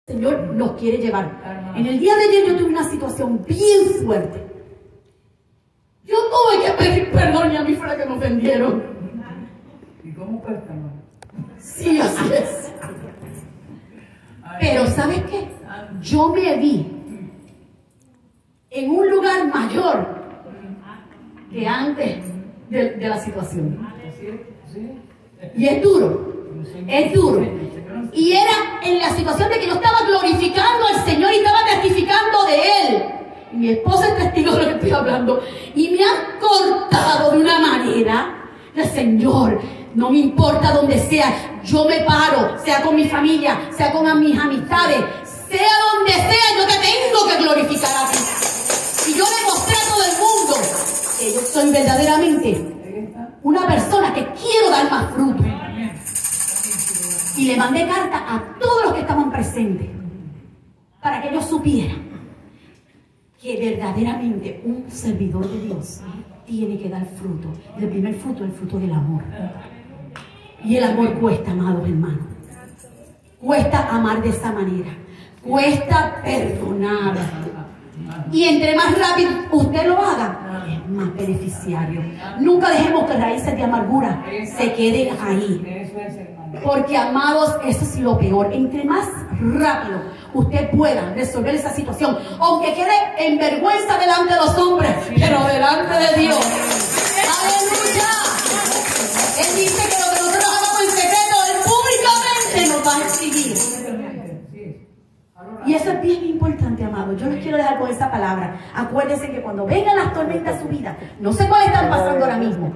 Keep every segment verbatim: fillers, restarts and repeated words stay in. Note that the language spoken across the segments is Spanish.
Señor nos quiere llevar. En el día de ayer yo tuve una situación bien fuerte. Yo tuve que pedir perdón y a mí fue la que me ofendieron. ¿Y cómo perdón? Sí, así es. Pero ¿sabes qué? Yo me vi en un lugar mayor que antes de, de la situación. Y es duro, es duro. Y era en la situación de que yo estaba glorificando al Señor y estaba testificando de Él. Y mi esposa es testigo de lo que estoy hablando. Y me han cortado de una manera del Señor. No me importa donde sea, yo me paro, sea con mi familia, sea con mis amistades, sea donde sea, yo te tengo que glorificar a ti. Y yo le mostré a todo el mundo que yo soy verdaderamente una persona que quiero dar más fruto. Y le mandé carta a todos los que estaban presentes para que ellos supieran que verdaderamente un servidor de Dios tiene que dar fruto. El primer fruto es el fruto del amor. Y el amor cuesta, amados hermanos. Cuesta amar de esa manera. Cuesta perdonar. Y entre más rápido usted lo haga, es más beneficiario. Nunca dejemos que raíces de amargura se queden ahí. Porque, amados, eso es lo peor. Entre más rápido usted pueda resolver esa situación, aunque quede en vergüenza delante de los hombres, pero delante de Dios. ¡Aleluya! Él dice que lo que nosotros hagamos en secreto, Él públicamente nos va a exhibir. Y eso es bien importante, amados. Yo les quiero dejar con esa palabra. Acuérdense que cuando vengan las tormentas a su vida, no sé cuáles están pasando ahora mismo.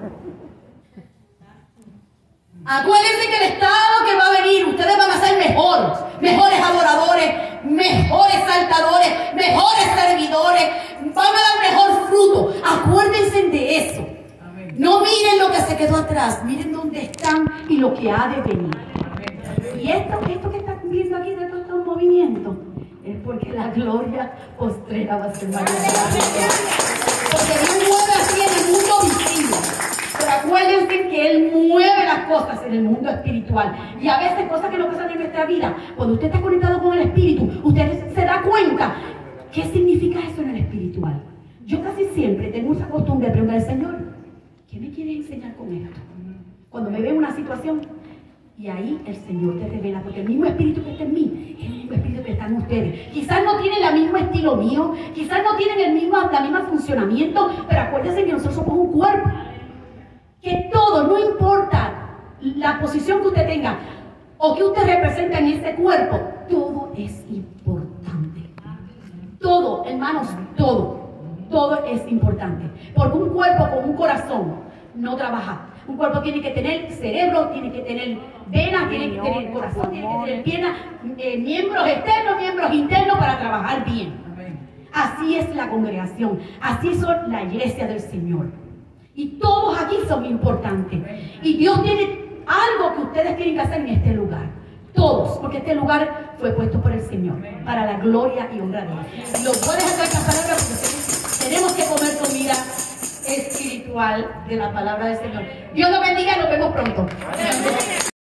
Acuérdense que el estado que va a venir, ustedes van a ser mejores, mejores adoradores, mejores saltadores, mejores servidores, van a dar mejor fruto. Acuérdense de eso. No miren lo que se quedó atrás, miren dónde están y lo que ha de venir. Y esto, esto que están viendo aquí de todos estos movimientos es porque la gloria postrera va a ser mayor. Porque Dios mueve así en el mundo visible. Pero acuérdense que Él mueve las cosas en el mundo espiritual. Y a veces cosas que no pasan en nuestra vida, cuando usted está conectado con el Espíritu, usted se da cuenta qué significa eso en el espiritual. Yo casi siempre tengo esa costumbre de preguntar al Señor, ¿qué me quiere enseñar con esto? Cuando me veo en una situación, y ahí el Señor te revela, porque el mismo espíritu que está en mí es el mismo espíritu que está en ustedes. Quizás no tienen el mismo estilo mío, quizás no tienen el mismo, la misma funcionamiento, pero acuérdense que nosotros somos un cuerpo. Que todo, no importa la posición que usted tenga o que usted representa en ese cuerpo, todo es importante. Todo, hermanos, todo, todo es importante. Porque un cuerpo con un corazón no trabaja. Un cuerpo tiene que tener cerebro, tiene que tener venas, tiene que tener corazón, tiene que tener piernas, eh, miembros externos, miembros internos para trabajar bien. Así es la congregación, así son la iglesia del Señor. Y todos aquí son importantes. Y Dios tiene algo que ustedes tienen que hacer en este lugar. Todos, porque este lugar fue puesto por el Señor para la gloria y honra de Dios. Lo puedes hacer esta palabra porque tenemos que comer comida espiritual de la palabra del Señor. Dios los bendiga y nos vemos pronto.